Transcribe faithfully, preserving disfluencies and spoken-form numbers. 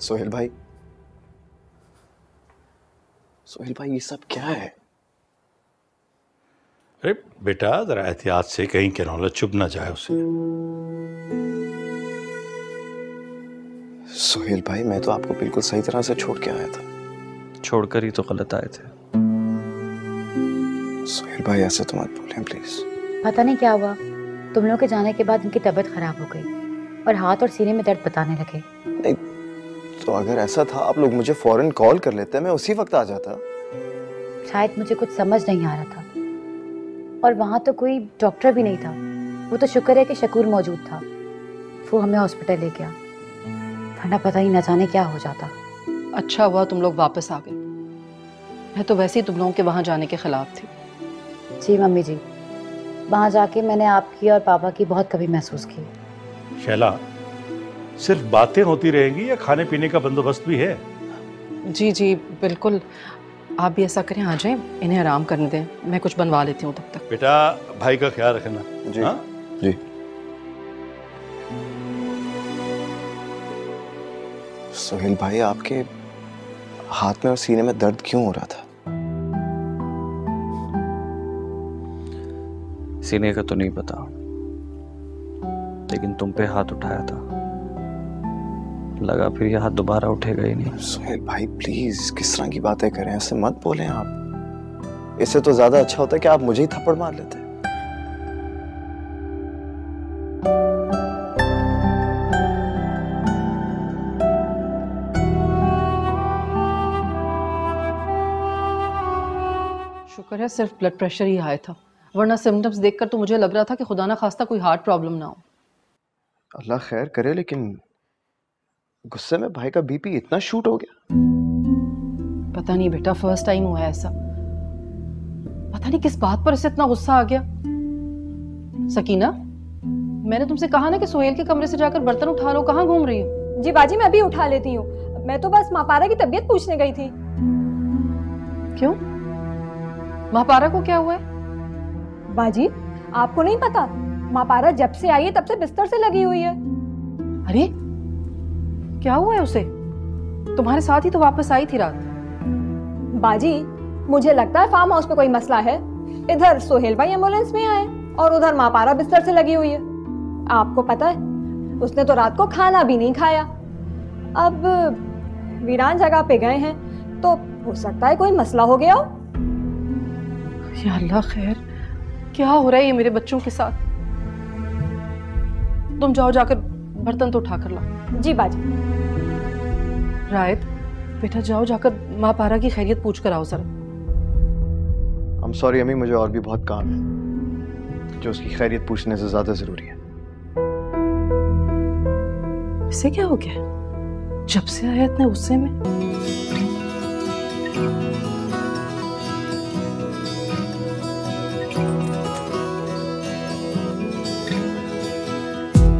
सोहेल भाई, सोहेल भाई ये सब क्या है? अरे बेटा जरा एहतियात से, कहीं कैनोला चुभ ना जाए उसे। सोहेल भाई मैं तो आपको बिल्कुल सही तरह से छोड़ के आया था। छोड़कर ही तो गलत आए थे। सोहेल भाई ऐसे तो मत बोलें प्लीज। पता नहीं क्या हुआ, तुम लोगों के जाने के बाद इनकी तबीयत खराब हो गई और हाथ और सीने में दर्द बताने लगे। नहीं तो अगर ऐसा था आप लोग मुझे फौरन कॉल कर लेते, मैं उसी वक्त आ जाता। शायद मुझे कुछ समझ नहीं आ रहा था, और वहाँ तो कोई डॉक्टर भी नहीं था। वो तो शुक्र है कि शकूर मौजूद था, वो हमें हॉस्पिटल ले गया, वरना पता ही न जाने क्या हो जाता। अच्छा हुआ तुम लोग वापस आ गए, मैं तो वैसे ही तुम लोगों के वहाँ जाने के खिलाफ थी। जी मम्मी जी, वहाँ जाके मैंने आपकी और पापा की बहुत कमी महसूस की। शैला, सिर्फ बातें होती रहेंगी या खाने पीने का बंदोबस्त भी है? जी जी बिल्कुल, आप भी ऐसा करें, आ जाएं, इन्हें आराम करने दें, मैं कुछ बनवा लेती हूँ तब तक। बेटा भाई का ख्याल रखना। जी हाँ? जी। सोहेल भाई आपके हाथ में और सीने में दर्द क्यों हो रहा था? सीने का तो नहीं पता, लेकिन तुम पे हाथ उठाया था, लगा फिर ये हाथ दोबारा उठेगा ही नहीं। सोहेल भाई प्लीज किस तरह की बातें करें, ऐसे मत बोलें आप। इससे तो ज्यादा अच्छा होता है कि आप मुझे ही थप्पड़ मार लेते। शुक्र है सिर्फ ब्लड प्रेशर ही हाई था, वरना सिम्टम्स देखकर तो मुझे लग रहा था कि खुदा ना खास्ता कोई हार्ट प्रॉब्लम ना हो। अल्लाह खैर करे, लेकिन गुस्से में भाई का बीपी इतना शूट हो गया। पता नहीं बेटा, फर्स्ट टाइम हुआ है ऐसा। पता नहीं किस बात पर इसे इतना गुस्सा आ गया। सकीना, मैंने तुमसे कहा ना कि सोहेल के कमरे से जाकर बर्तन उठा लो, कहाँ घूम रही हो? जी बाजी मैं अभी उठा लेती हूँ, मैं तो बस मापारा की तबीयत पूछने गई थी। क्यों, महापारा को क्या हुआ है? बाजी आपको नहीं पता, मापारा जब से आई है तब से बिस्तर से लगी हुई है। अरे क्या हुआ है उसे? तुम्हारे साथ ही तो वापस आई थी रात। बाजी मुझे लगता है फार्म हाउस पे कोई मसला है। इधर सोहेल भाई एम्बुलेंस में आए और उधर मापारा बिस्तर से लगी हुई है। आपको पता है उसने तो रात को खाना भी नहीं खाया। अब वीरान जगह पे गए हैं तो हो सकता है कोई मसला हो गया हो। या अल्लाह खैर, क्या हो रहा है ये मेरे बच्चों के साथ? तुम जाओ, जाकर बर्तन तो उठा कर लाओ। जी बाजी। रायत बेटा जाओ, जाकर माँ पारा की खैरियत पूछ कर आओ जरा। I'm sorry अम्मी, मुझे और भी बहुत काम है जो उसकी खैरियत पूछने से ज्यादा जरूरी है। इसे क्या हो गया? जब से आया इतने गुस्से में।